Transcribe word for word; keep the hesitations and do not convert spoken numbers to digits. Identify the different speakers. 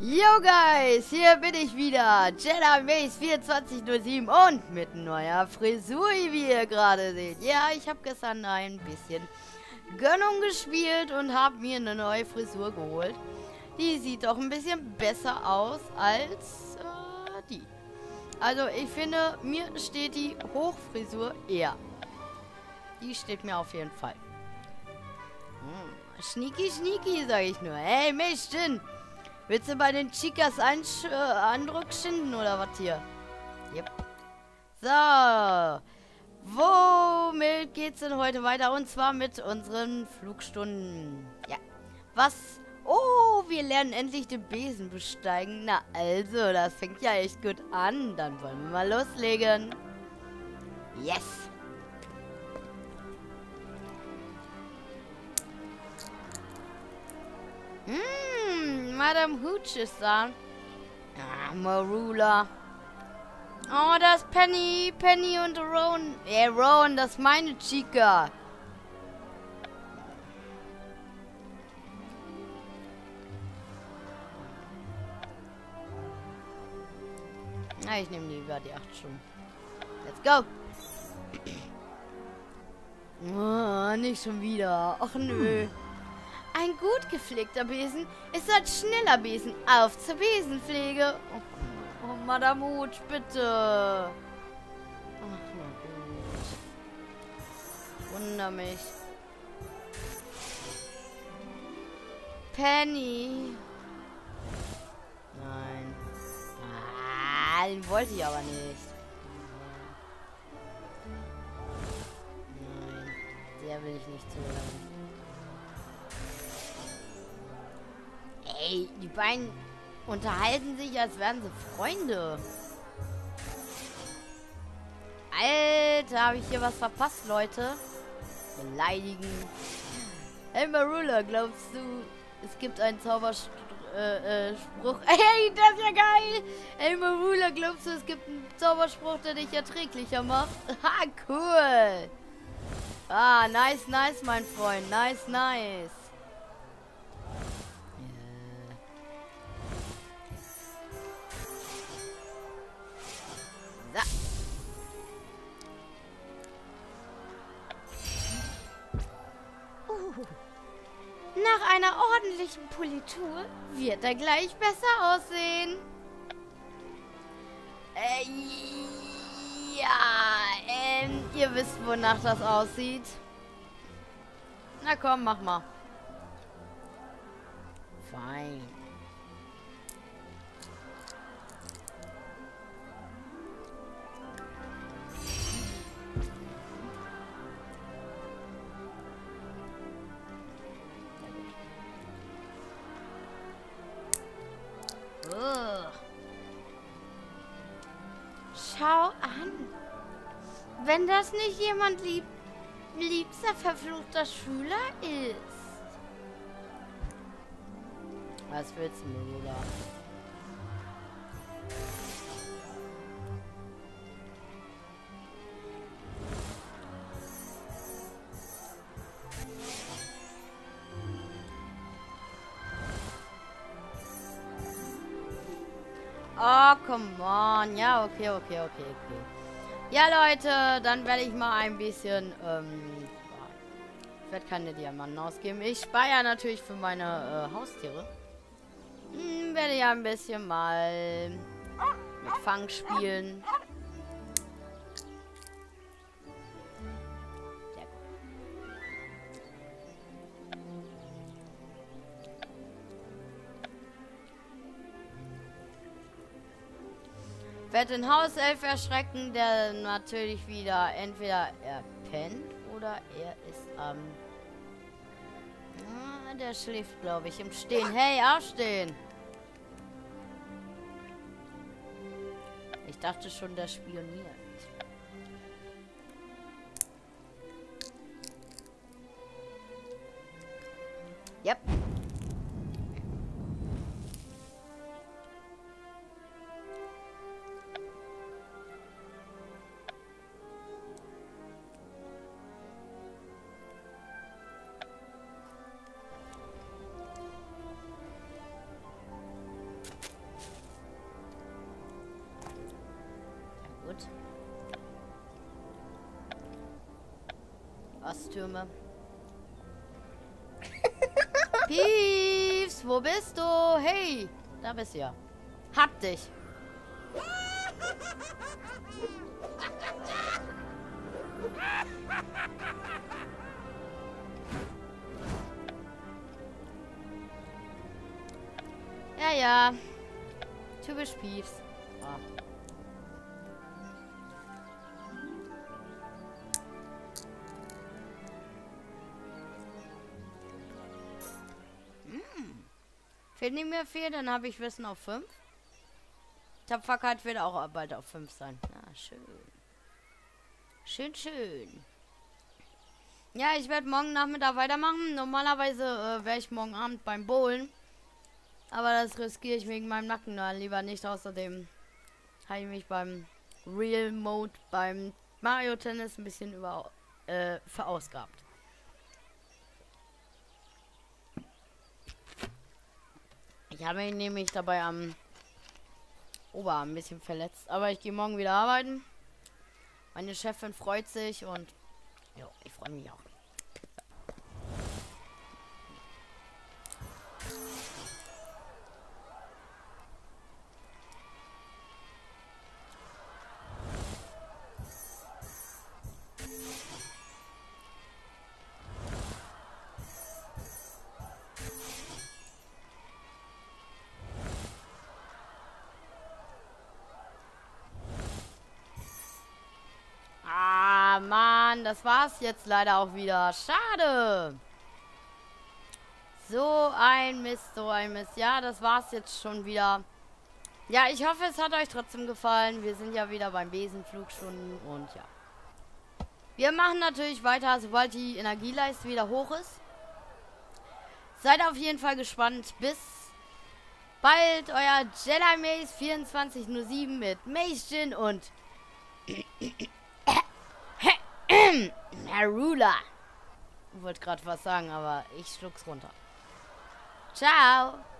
Speaker 1: Yo guys, hier bin ich wieder, JediMace vierundzwanzig null sieben und mit neuer Frisur, wie ihr gerade seht. Ja, ich habe gestern ein bisschen Gönnung gespielt und habe mir eine neue Frisur geholt. Die sieht doch ein bisschen besser aus als äh, die. Also ich finde, mir steht die Hochfrisur eher. Die steht mir auf jeden Fall. Hm, sneaky, sneaky, sage ich nur. Hey, Mädchen! Willst du bei den Chicas einen äh, Andruck schinden oder was hier? Yep. So. Womit geht's denn heute weiter? Und zwar mit unseren Flugstunden. Ja. Was? Oh, wir lernen endlich den Besen besteigen. Na also, das fängt ja echt gut an. Dann wollen wir mal loslegen. Yes. Hm, Madame Hooch ist da. Ah, Marula. Oh, das ist Penny. Penny und Rowan. Ey, Rowan, das ist meine Chica. Na, ich nehme lieber die acht Stunden. Let's go. Oh, nicht schon wieder. Ach nö. Ein gut gepflegter Besen ist ein schneller Besen. Auf zur Besenpflege. Oh, oh Madame Hooch, bitte. Ach, na gut. Wunder mich. Penny. Nein. Ah, den wollte ich aber nicht. Nein, der will ich nicht zuhören. Ey, die beiden unterhalten sich, als wären sie Freunde. Alter, habe ich hier was verpasst, Leute? Beleidigen. Hey, Marula, glaubst du, es gibt einen Zauberspruch? Äh, äh, Spruch? Hey, das ist ja geil! Hey, Marula, glaubst du, es gibt einen Zauberspruch, der dich erträglicher macht? Ha, cool! Ah, nice, nice, mein Freund. Nice, nice. Nach einer ordentlichen Politur wird er gleich besser aussehen. Äh, ja, ähm, ihr wisst, wonach das aussieht. Na komm, mach mal. Fein. Schau an. Wenn das nicht jemand lieb, liebster verfluchter Schüler ist. Was willst du, Bruder? Oh, come on. Ja, okay, okay, okay, okay. Ja, Leute, dann werde ich mal ein bisschen, ähm, ich werde keine Diamanten ausgeben. Ich speiere natürlich für meine äh, Haustiere. Hm, werde ja ein bisschen mal mit Fang spielen. Sehr gut. Werde den Hauself erschrecken, der natürlich wieder entweder er pennt oder er ist am... Ähm, ah, der schläft, glaube ich, im Stehen. Hey, aufstehen! Ich dachte schon, der spioniert. Yep. Bastürme. Piefs, wo bist du? Hey, da bist du ja. Hab dich. Ja, ja. Typisch Piefs. Ah. Hm. Fehlt nicht mehr viel, dann habe ich Wissen auf fünf. Tapferkeit wird auch bald auf fünf sein. Ah, schön. Schön, schön. Ja, ich werde morgen Nachmittag weitermachen. Normalerweise äh, wäre ich morgen Abend beim Bowlen. Aber das riskiere ich wegen meinem Nacken da lieber nicht. Außerdem habe ich mich beim Real Mode, beim Mario Tennis ein bisschen über, äh, verausgabt. Ich habe mich nämlich dabei am Oberarm ein bisschen verletzt. Aber ich gehe morgen wieder arbeiten. Meine Chefin freut sich und jo, ich freue mich auch. Ah, Mann, das war's jetzt leider auch wieder. Schade. So ein Mist, so ein Mist. Ja, das war's jetzt schon wieder. Ja, ich hoffe, es hat euch trotzdem gefallen. Wir sind ja wieder beim Besenflugstunden und ja. Wir machen natürlich weiter, sobald die Energieleiste wieder hoch ist. Seid auf jeden Fall gespannt. Bis bald, euer Jedi Maze vierundzwanzig null sieben mit Mace und Harula. Ich wollte gerade was sagen, aber ich schluck's runter. Ciao.